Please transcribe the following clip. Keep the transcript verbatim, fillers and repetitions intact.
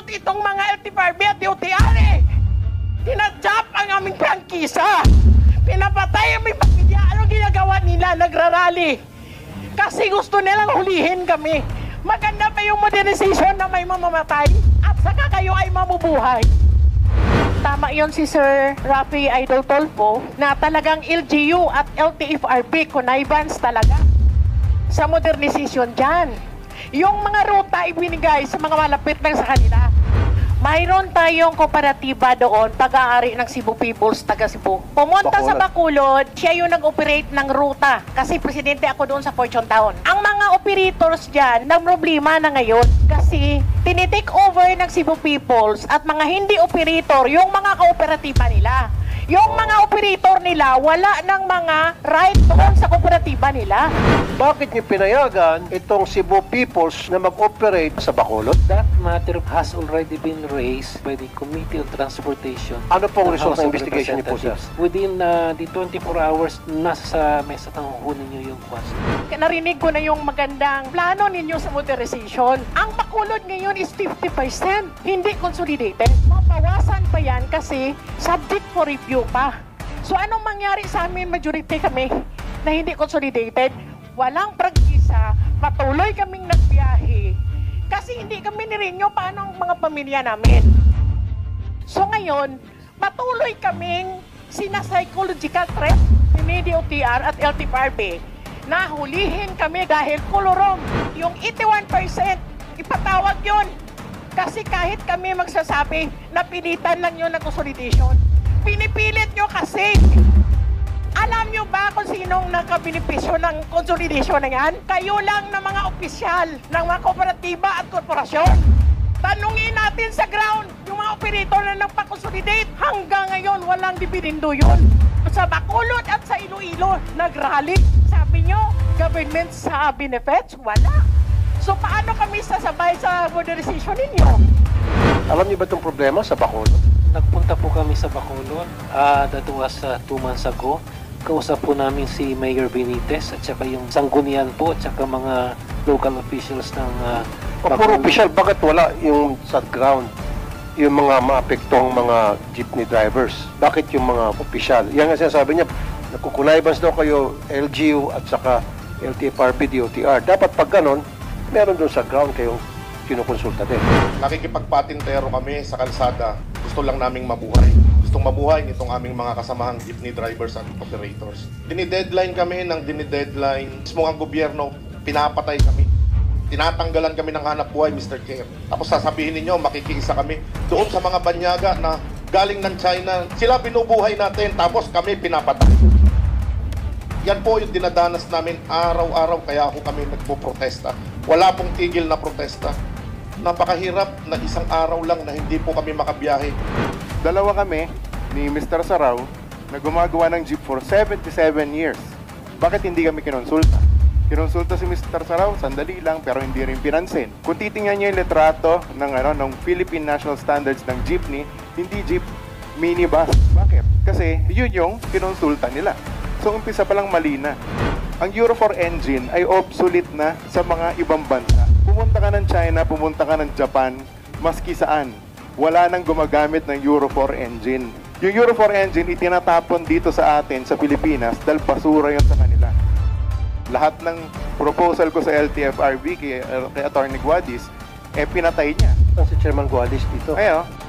Napakulot itong mga L T F R B at D O T R eh. Tinadjap ang aming prangkisa. Pinapatay ang aming pamilya. Anong ginagawa nila? Nagrarally. Kasi gusto nilang hulihin kami. Maganda pa yung modernization na may mamamatay at saka kayo ay mamubuhay. Tama yon si Sir Rafi Idol Tolpo na talagang L G U at L T F R B connivance talaga sa modernization dyan. Yung mga ruta ibinigay sa mga malapit lang sa kanila. Mayroon tayong kooperatiba doon, pag-aari ng Cebu Peoples, taga Cebu. Pumunta sa Bacolod, siya yung nag-operate ng ruta. Kasi presidente ako doon sa Fortune Town. Ang mga operators dyan, nang problema na ngayon. Kasi tinitake over ng Cebu Peoples at mga hindi operator, yung mga kooperatiba nila. Yung mga operator nila, wala ng mga right doon sa kooperatiba nila. Bakit niyo pinayagan itong Cebu Peoples na mag-operate sa Bacolod? That matter has already been raised by the Committee on Transportation. Ano pong ng result House ng of investigation niyo po, sir? Representatives. Within uh, the twenty-four hours, nasa sa mesa tanghuhunin niyo yung kwas. Narinig ko na yung magandang plano ninyo sa modernization. Ang Bacolod ngayon is fifty percent, hindi consolidated. Mapawasan pa yan kasi subject for review pa. So anong mangyari sa amin, majority kami na hindi consolidated? Walang prangkisa, patuloy kaming nagbiyahe. Kasi hindi kami nirinyo paano ang mga pamilya namin. So ngayon, patuloy kaming sina-psychological threat ni D O T R at L T F R B na hulihin kami dahil kulurong. Yung eighty-one percent, ipatawag yun. Kasi kahit kami magsasabi, napilitan lang yun ng consolidation. Pinipilit nyo kasi. Alam nyo ba kung sinong nakabinipisyo ng consolidation na yan? Kayo lang na mga opisyal ng mga kooperatiba at korporasyon. Tanungin natin sa ground, yung mga operator na nagpa-consolidate, hanggang ngayon walang dividendo yun. Sa Bacolod at sa Iloilo, nag-rally. Sabi nyo, government sa benefits, wala. So paano kami sasabay sa modernization ninyo? Alam niyo ba itong problema sa Bacolod? Nagpunta po kami sa Bacolod. Uh, that was uh, two months ago. Kausap po namin si Mayor Benitez at saka yung sanggunian po at saka mga local officials ng uh, O puro official, bakit wala yung sa ground? Yung mga maapektong mga jeepney drivers. Bakit yung mga official? Yan nga sinasabi niya, nagkukunaibans daw kayo L G U at saka L T F R B, D O T R. Dapat pag ganon, meron doon sa ground kayong kinukonsulta din. Nakikipagpatintero kami sa kalsada. Gusto lang naming mabuhay. Gustong mabuhay nitong aming mga kasamahang jeepney drivers at operators. Dinideadline kami ng dinideadline. Mismo ang gobyerno, pinapatay kami. Tinatanggalan kami ng hanap buhay, Mister Chair. Tapos sasabihin ninyo, makikiisa kami doon sa mga banyaga na galing ng China. Sila binubuhay natin, tapos kami pinapatay. Yan po yung dinadanas namin araw-araw, kaya ako kami nagpo-protesta. Wala pong tigil na protesta. Napakahirap na isang araw lang na hindi po kami makabiyahe. Dalawa kami ni Mister Saraw na gumagawa ng jeep for seventy-seven years. Bakit hindi kami kinonsulta? Kinonsulta si Mister Saraw, sandali lang, pero hindi rin pinansin. Kung titingnan niyo yung litrato ng, ano, ng Philippine National Standards ng jeepney, hindi jeep, minibus. Bakit? Kasi yun yung kinonsulta nila. So umpisa pa lang mali na. Ang Euro four engine ay obsolete na sa mga ibang bansa. Pumunta ka ng China, pumunta ka ng Japan, maski saan, wala nang gumagamit ng Euro four engine. Yung Euro four engine, itinatapon dito sa atin, sa Pilipinas, dahil basura yun sa kanila. Lahat ng proposal ko sa L T F R B kay, uh, kay Attorney Guadis, eh pinatay niya. Si Chairman Guadis dito. Ayo,